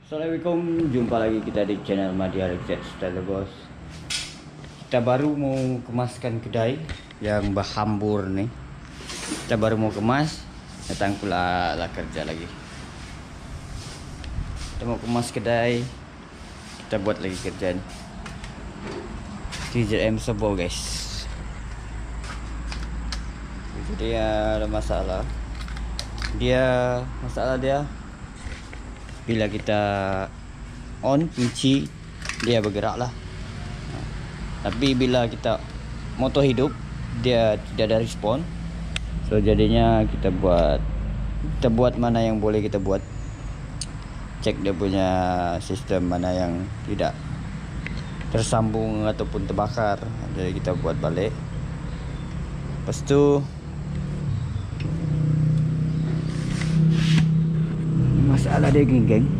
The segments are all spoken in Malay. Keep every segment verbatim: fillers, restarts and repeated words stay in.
Assalamualaikum, jumpa lagi kita di channel Madya Reject Style Bos. Kita baru mau kemaskan kedai yang berhambur nih. Kita baru mau kemas, datang pula lah kerja lagi. Kita mau kemas kedai, kita buat lagi kerjaan T J M Sebo guys. Itu dia ada masalah. Dia masalah dia bila kita on kunci dia bergerak lah. Tapi bila kita motor hidup dia tidak ada respon. So jadinya kita buat kita buat mana yang boleh kita buat. Cek dia punya sistem mana yang tidak tersambung ataupun terbakar. Jadi kita buat balik. Lepas tu masalah dia geng geng,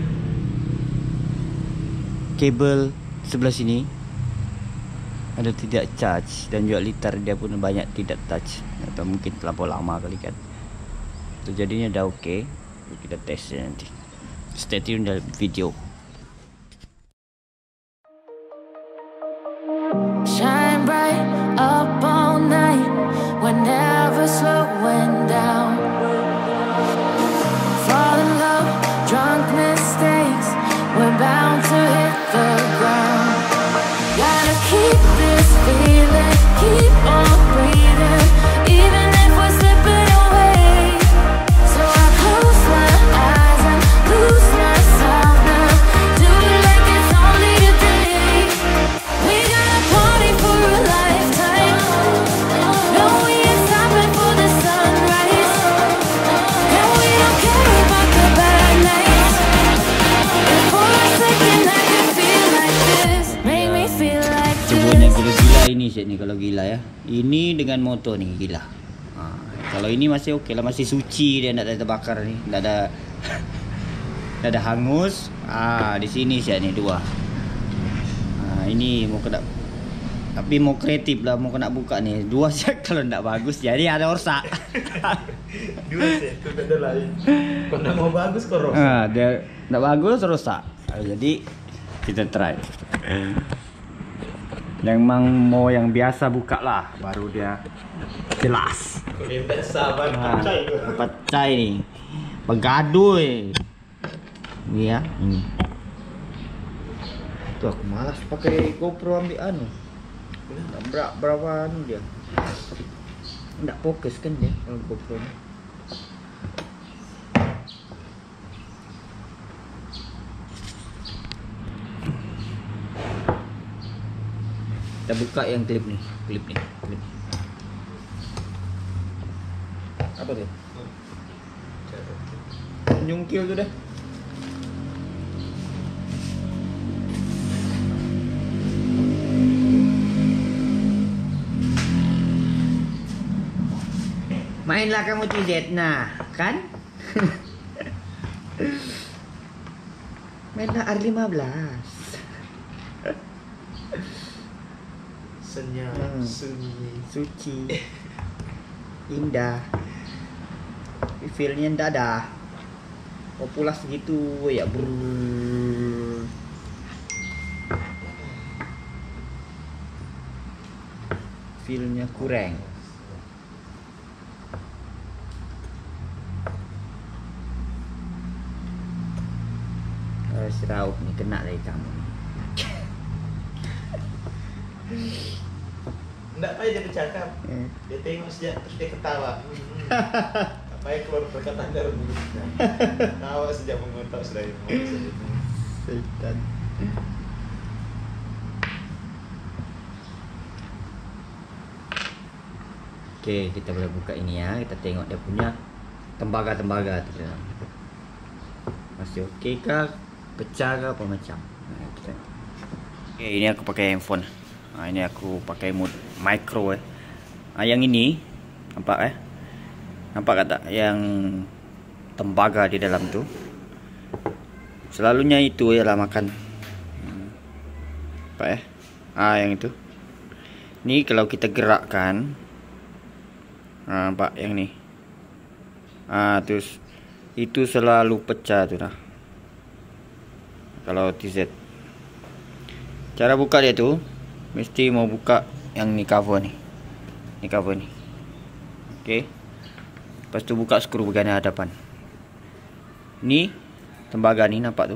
kabel sebelah sini ada tidak charge dan juga liter dia pun banyak tidak touch, atau mungkin terlalu lama kali kan. So, jadinya dah okey. Kita test nanti. Stay tune dalam video. Shine bright up all night, we're never slowing down. Fall in love, drunk mistakes, we're bound to hit the ground. Gotta keep this feeling, keep on breathing, even if we're slipping away. So I close my eyes and lose myself now, do it like it's only a day. We got a party for a lifetime, no we ain't stopping for the sunrise, and we don't care about the bad nights. If for a second I can feel like this, make me feel like Sebenarnya this. gila-gila ini set ni kalau gila ya. Ini dengan motor ni gila. Ha, kalau ini masih okey lah, masih suci dia, tak ada terbakar ni, tak ada tak ada hangus. Ah, di sini set ni dua. Ah, ini mau kena, tapi mau kreatif lah, mau kena buka ni. Dua set kalau tak bagus jadi ada rosak. Dua set tu tak ada lain. Kau nak mau bagus kau rosak. Ah, dia tak bagus rosak. Ah, jadi kita try. Yang memang mau yang biasa buka lah, baru dia jelas. Kau yang tak sabar Ha, pacai kau. pecah ni. Bergaduh ni ya. Ini. Tu aku malas pakai GoPro ambil anu. Tak berak berapa anu dia. Tak fokus kan dia kalau GoPro ni. Kita buka yang klip ni, klip ni, klip. Apa tu? Nyungkil tu dah. Mainlah kamu T Z nah, kan? Mainlah R lima belas. Senyap, Hmm. sunyi. Suci, indah, feelnya ndak ada. Populas gitu ya bro. Feelnya kurang. Eh, seraup nih kena lagi kamu. Tak payah dia bercakap. Eh. Dia tengok sejak terus dia ketawa. Hmm. Tak payah keluar perkataan dari mulutnya. Tawa sejak mengotak sudah itu. Setan. Okey, kita boleh buka ini ya. Kita tengok dia punya tembaga-tembaga tu dalam. Masih okey kah? Pecah ke apa macam? Nah, kita. Okey, ini aku pakai handphone. Ha, ini aku pakai mode micro eh. Ha, yang ini nampak eh? Nampak tak yang tembaga di dalam tu? Selalunya itu ialah makan. Hmm. Nampak eh? Ah, yang itu. Ni kalau kita gerakkan, ha, nampak yang ni. Ah, terus itu selalu pecah tu dah. kalau T Z. Cara buka dia tu mesti mau buka yang ni cover ni. Ni cover ni. Okey. Lepas tu buka skru bahagian hadapan. Ni tembaga ni nampak tu.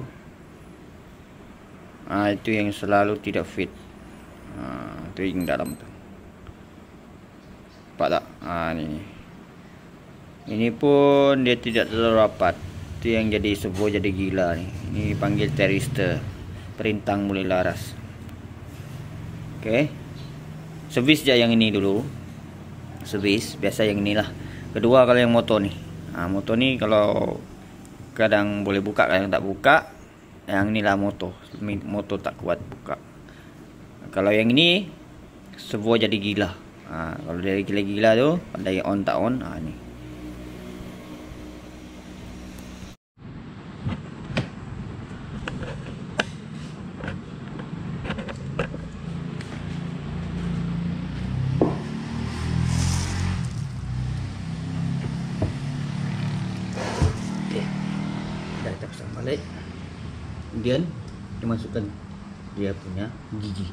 Ah, itu yang selalu tidak fit. Ah, tu yang dalam tu. Nampak tak? Ah, ni. Ini pun dia tidak terlalu rapat. Itu yang jadi servo jadi gila ni. Ini panggil thyristor. Perintang mulai laras. Okey. Servis je yang ini dulu. Servis biasa yang inilah. Kedua kalau yang motor ni. Ah, motor ni kalau kadang boleh buka, kadang tak buka. Yang inilah motor. Motor tak kuat buka. Kalau yang ini servo jadi gila. Ha, kalau dia gila-gila tu, ada yang on tak on. Ha, ni. Okay. Dah kita pasang balik. Kemudian dia masukkan dia punya gigi.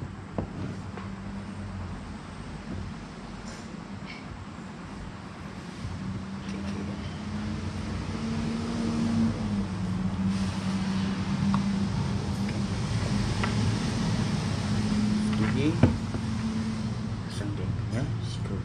Gigi pasang dia punya skru.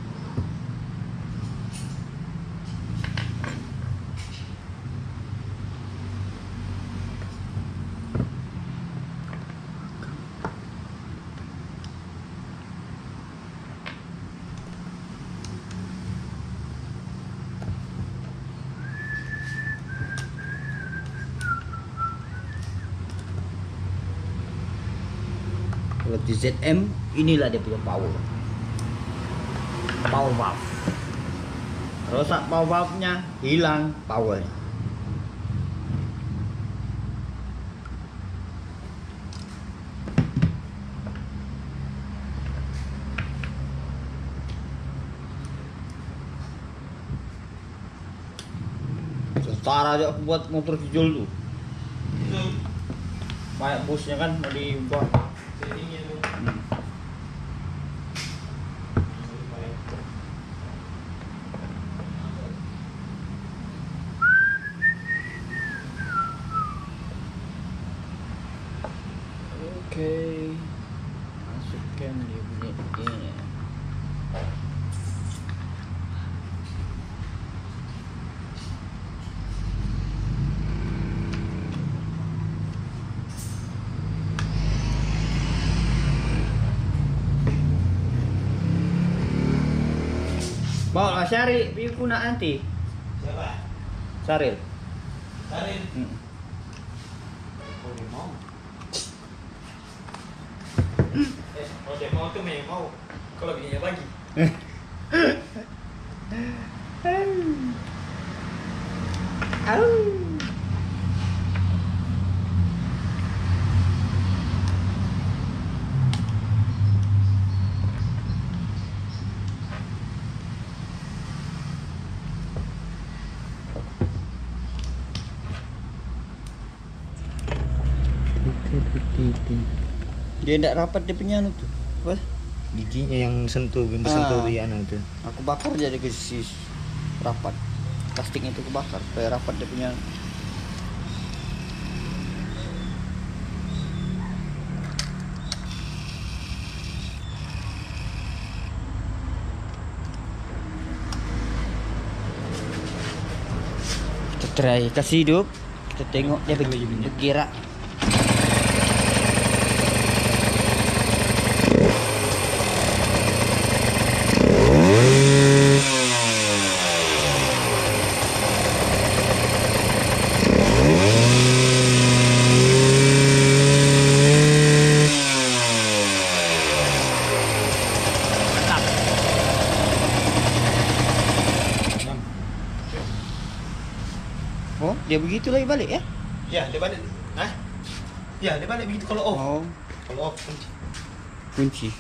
Kalau T Z M, inilah dia punya power. Power valve. Rosak power valve-nya, hilang power. Setara aja aku buat motor Kijol tuh. Banyak busnya kan mau dibuat. Hmm. Oke, masukkan dia punya ini. Bawa Syaril, pergi ku nak nanti. Siapa? Syaril. Syaril. Hmm. Oh, dia mau. Eh, kalau dia mau tuh memang mau. Kalau bininya bagi. Au. Dia tidak rapat dia punya anu tu. Apa? Giginya yang sentuh, yang bersentuh di anu tu. Aku bakar dia ke sisi rapat. Plastiknya itu kebakar supaya rapat dia punya. Kita try kasih hidup. Kita tengok dia bergerak. Oh, dia begitu lagi balik ya? Ya, dia balik. Hah? Ya, dia balik begitu kalau off. Oh, Kalau off kunci. kunci.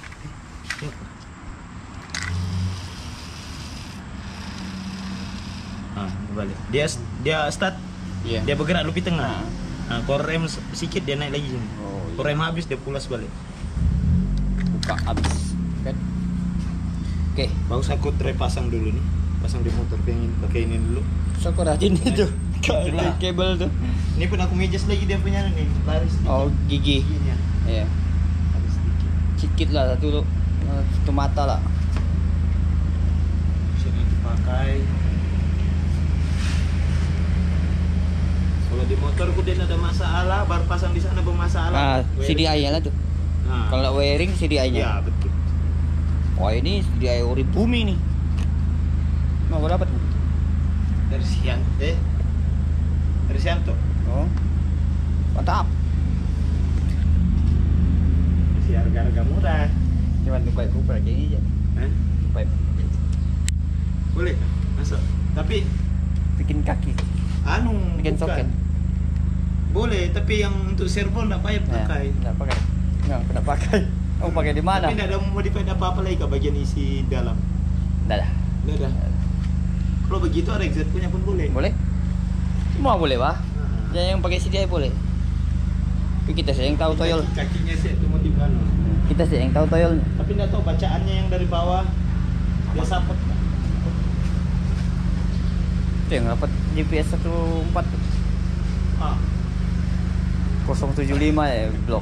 Ah, dia balik. Dia dia start. Ya. Dia bergerak lupi tengah. Ha. Nah, kalau rem sedikit dia naik lagi sini. Oh, iya. Kalau rem habis dia pulas balik. Buka habis kan. Oke, Bagus aku terpasang dulu nih. Pasang di motor pengen pakai ini dulu. so kok rajin itu. Itulah. Kabel tuh. Ini pun aku mejas lagi dia punya nih, laris. Oh, gigi. giginya. Iya. Habis sedikit. Sedikit lah satu satu mata lah. Sini dipakai. Kalau di motorku dia ada masalah, baru pasang di sana bermasalah. Nah, C D I-nya lah tuh. Nah, Kalau wiring C D I-nya. ya betul. Wah, ini C D I ori bumi nih. Mau dapat? Dari Sianto, eh, dari Sianto. Oh. Mantap. Masih harga-harga murah. Cuma tuh pipe Cooper aja ini aja. Eh? Pipe Boleh, masuk. Tapi bikin kaki, anu bikin bukan. soket. Boleh, tapi yang untuk servo enggak payah pakai. Enggak pakai. Enggak pernah pakai. Oh, pakai di mana? Tapi enggak ada modify apa-apa lagi ke bagian isi dalam. Enggak ada. Enggak ada. Kalau begitu R X Z punya pun boleh. Boleh? Semua boleh, Pak. Nah. Yang yang pakai C D I boleh. Tapi kita sih yang tahu toyol. Kaki- Kakinya sih itu motif anu. Kita sih yang tahu toyolnya. Tapi enggak tahu bacaannya yang dari bawah. Dia sapet. Itu yang dapat G P S satu empat tuh. Ah. nol tujuh lima ya blok.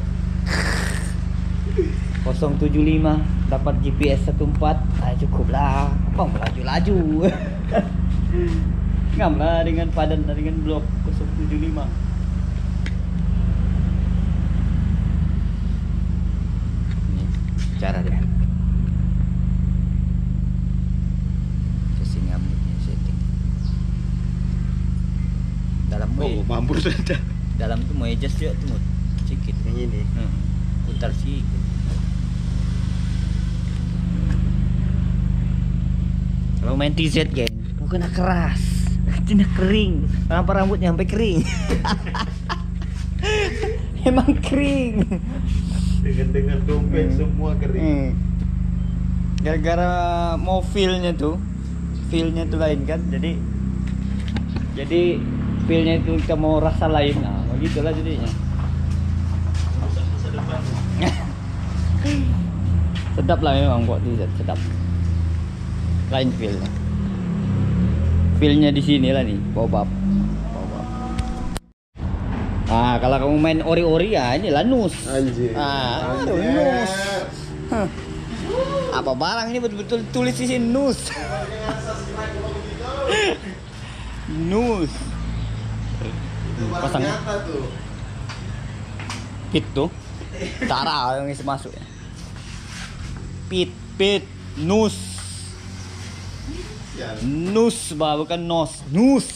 nol tujuh lima dapat G P S satu empat. Ah, cukup lah. Bang laju-laju. Ngam lah dengan padan dengan blok nol tujuh lima. Ini cara dia. Setting ambutnya setting. Dalam Oh, mau mampu saja. dalam tuh mau adjust dia tuh sedikit. Yang ini. Hmm. Putar sedikit. Kalau main T Z geng, mau kena keras, kena kering, kenapa rambutnya sampai kering? Emang kering. Dengan dengan dompet Hmm. semua kering. Hmm. Gara-gara mau feel-nya tuh, feel-nya tuh lain kan, jadi jadi feel-nya itu kita mau rasa lain, nah begitulah jadinya. Masa masa depan. Sedap lah memang buat T Z, sedap. Lain feel-nya. Feel-nya di sini lah nih, bobab. Bobab. Ah, kalau kamu main ori-ori ya inilah nus. Anjir. Ah, aduh, Anjir. nus. Hah. Apa barang ini betul-betul tulis di sini nus. Nus. Pasang tuh. pit tuh. Cara yang isi masuk ya. Pit, pit, nus. Ya. Nus, bah, bukan nos. Nus.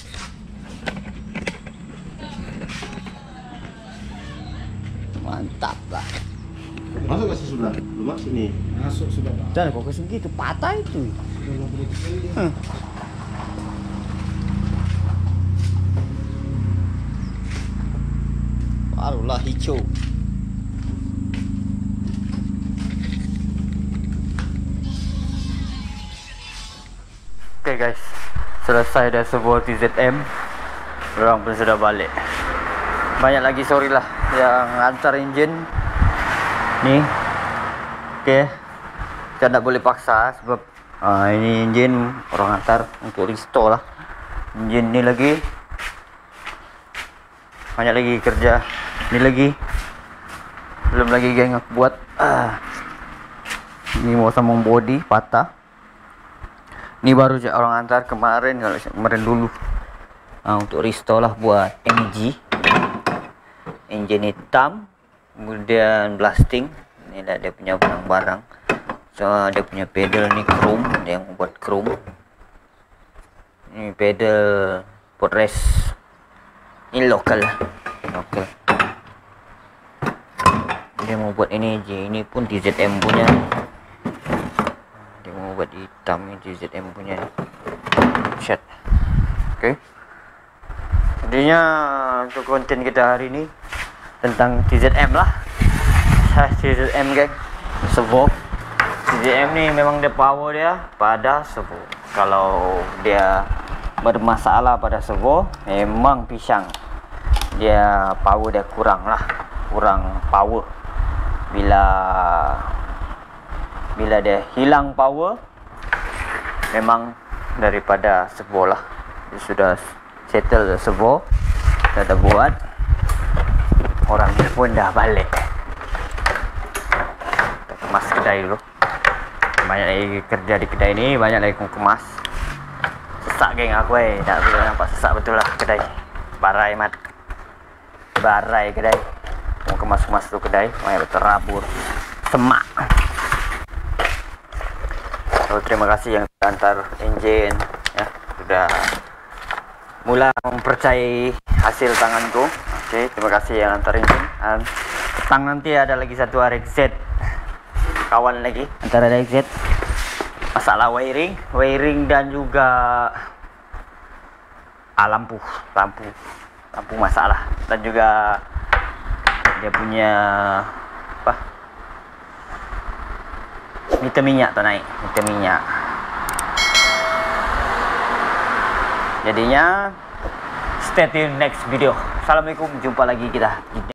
Mantap lah. Masuk ke sebelah. Lu masuk sini. Masuk sudah, Pak. Dan kok kesini gitu patah itu. Huh. Barulah hijau. Oke guys, selesai dah sebuah T Z M. Orang pun sudah balik. Banyak lagi sorry lah yang antar engine. Nih. Oke. Kita tak boleh paksa sebab uh, ini engine orang antar untuk restore lah. Engine ni lagi banyak lagi kerja. Ini lagi belum lagi geng aku buat. Uh, ini mau sambung body patah. Ini baru je orang antar kemarin, kalau kemarin dulu uh, untuk restore lah buat M G engine hitam, kemudian blasting. Ini dah dia punya barang-barang. So dia punya pedal ni chrome, dia yang buat chrome. Ini pedal footrest. Ini lokal, lokal. Dia mau buat ini je, ini pun T Z M punya. Buat hitam ni T Z M punya shot. Okey. Intinya untuk konten kita hari ni tentang T Z M lah. T Z M geng, servo. T Z M ni memang dia power dia pada servo. Kalau dia bermasalah pada servo, memang pisang. dia power dia kurang lah, kurang power. Bila bila dia hilang power, memang daripada servo lah. Dia sudah settle servo, dah dah buat, orang ni pun dah balik. Kita kemas kedai dulu. Banyak lagi kerja di kedai ni, banyak lagi aku kemas. Sesak geng aku eh, tak boleh nampak sesak betul lah kedai. Barai mat, barai kedai. Mau kemas-kemas tu kedai, banyak terabur semak. So, terima kasih yang hantar enjin ya, sudah mula mempercayai hasil tanganku. Okey, terima kasih yang hantar enjin. Dan petang nanti ada lagi satu R X Z kawan lagi, antara R X Z. Masalah wiring, wiring dan juga ah, lampu, lampu, lampu masalah, dan juga dia punya apa? Meter minyak tak naik, meter minyak. Jadinya stay tune next video. Assalamualaikum, jumpa lagi kita.